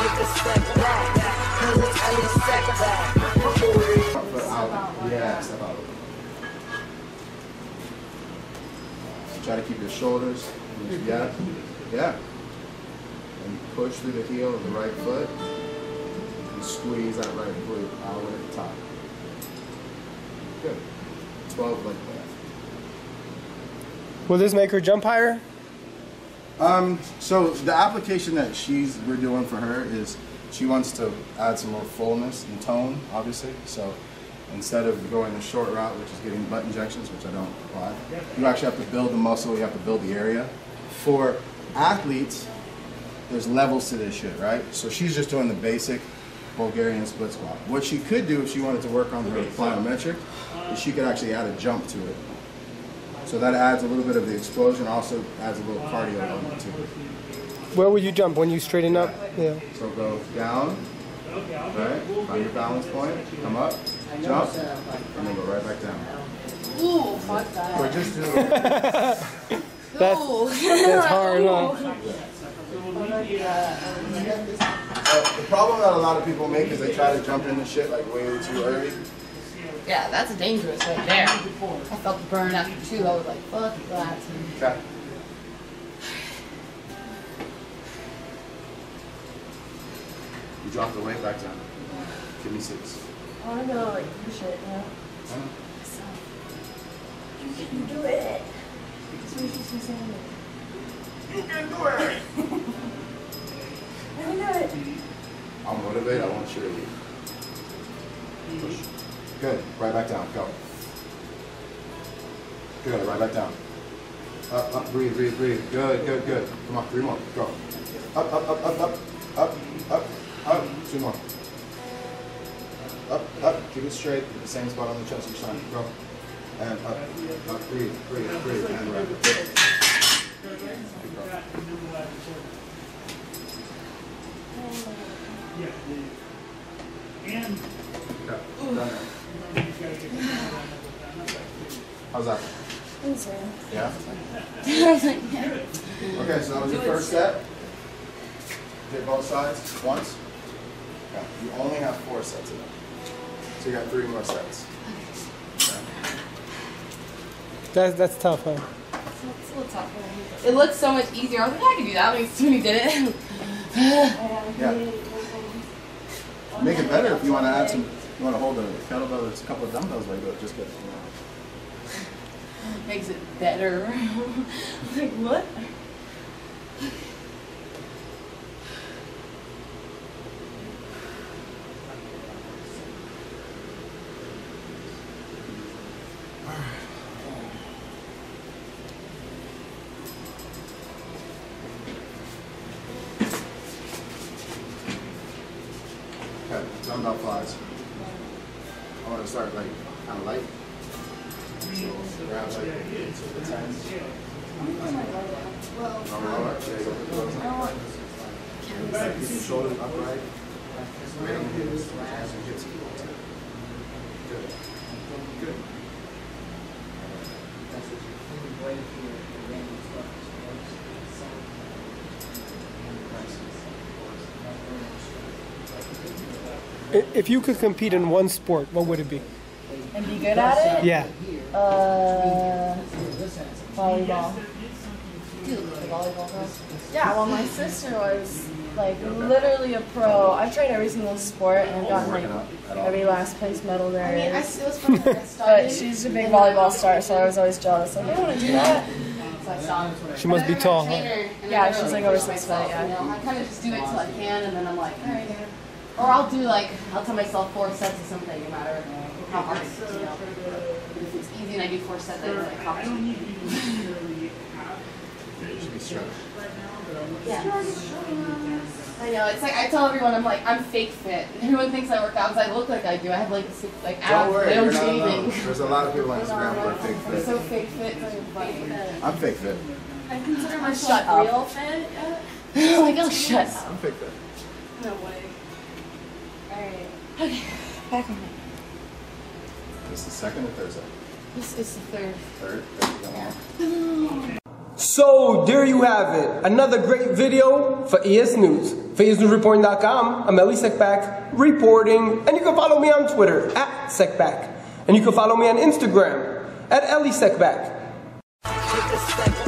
take a step back, cause it's only step back. Yeah, step out. Try to keep your shoulders. Yeah. Yeah. And push through the heel of the right foot. And squeeze that right glute all the way at the top. Good. 12 like that. Will this make her jump higher? So the application that we're doing for her is she wants to add some more fullness and tone, obviously. So instead of going the short route, which is getting butt injections, which I don't apply, you actually have to build the muscle, you have to build the area. For athletes, there's levels to this shit, right? So she's just doing the basic Bulgarian split squat. What she could do if she wanted to work on her plyometric is she could actually add a jump to it. So that adds a little bit of the explosion, also adds a little cardio element to it. Where will you jump? When you straighten up? Yeah. So go down, right? Find your balance point, come up, jump, and then go right back down. Ooh, fuck that. Or just do that's hard, huh? The problem that a lot of people make is they try to jump into shit like way too early. Yeah, that's dangerous right there. I felt the burn after 2. I was like, fuck that. Okay. You drop the weight back down. Give me 6. I want to go like push it, yeah. Huh? You can do it. That's what she's saying. You can do it! I can do it. I'll motivate, I won't cheer you. Push. Good, right back down, go. Good, right back down. Up, breathe, breathe, breathe. Good, good, good. Come on, 3 more, go. Up, up, up, up, up, up, up, up. 2 more. Up, up, keep it straight, the same spot on the chest each time, go. And up, up, breathe, breathe, breathe, and right. How's that? Yeah? Okay, so that was your first set. Hit both sides once. Okay. You only have 4 sets of them. So you got 3 more sets. Okay. That's tough, huh? It's a little tough. It looks so much easier. I was like, I can do that. Like, soon he did it. Yeah. Make it better if you want to add some. You want to hold a kettlebell, there's a couple of dumbbells like that. Just get. Makes it better. Like what? Okay, dumbbell flies. I want to start like kind of light. So grab like the 10s. Lower. There you go. Keep your shoulders upright. Right on the hips. As you get to the Good. Good. If you could compete in one sport, what would it be? And be good at it? Yeah. Volleyball. Do you play volleyball, girl? Yeah, well, my sister was like literally a pro. I've tried every single sport and I've gotten like every last place medal there. I mean, it was fun when I started. But she's a big volleyball star, so I was always jealous. Like, I want to do that. So I saw her. She must be tall, huh? Yeah, she's like over 6 foot. Yeah. I kind of just do it till I can, and then I'm like, all right. Or I'll do like, I'll tell myself 4 sets of something, no matter how hard it is, you know. If it's easy and I do 4 sets, then like, how should be stretched. Yeah. I know, it's like, I tell everyone, I'm like, I'm fake fit. Everyone thinks I work out because I look like I do. I have like abs, Don't worry, I don't you're do not alone. anything. There's a lot of people on Instagram who are fake fit. I'm so fake fit, it's funny. I'm fake fit. I consider myself real fit. Like, oh, shut up. I'm fake fit. No way. Alright. Okay, back on it. This is the second or third set? This is the third. Third? So there you have it, another great video for ES News. FazeNewsReporting.com, I'm Ellie Seckbach, reporting, and you can follow me on Twitter, @Seckbach. And you can follow me on Instagram, @Ellie Seckbach. Take a step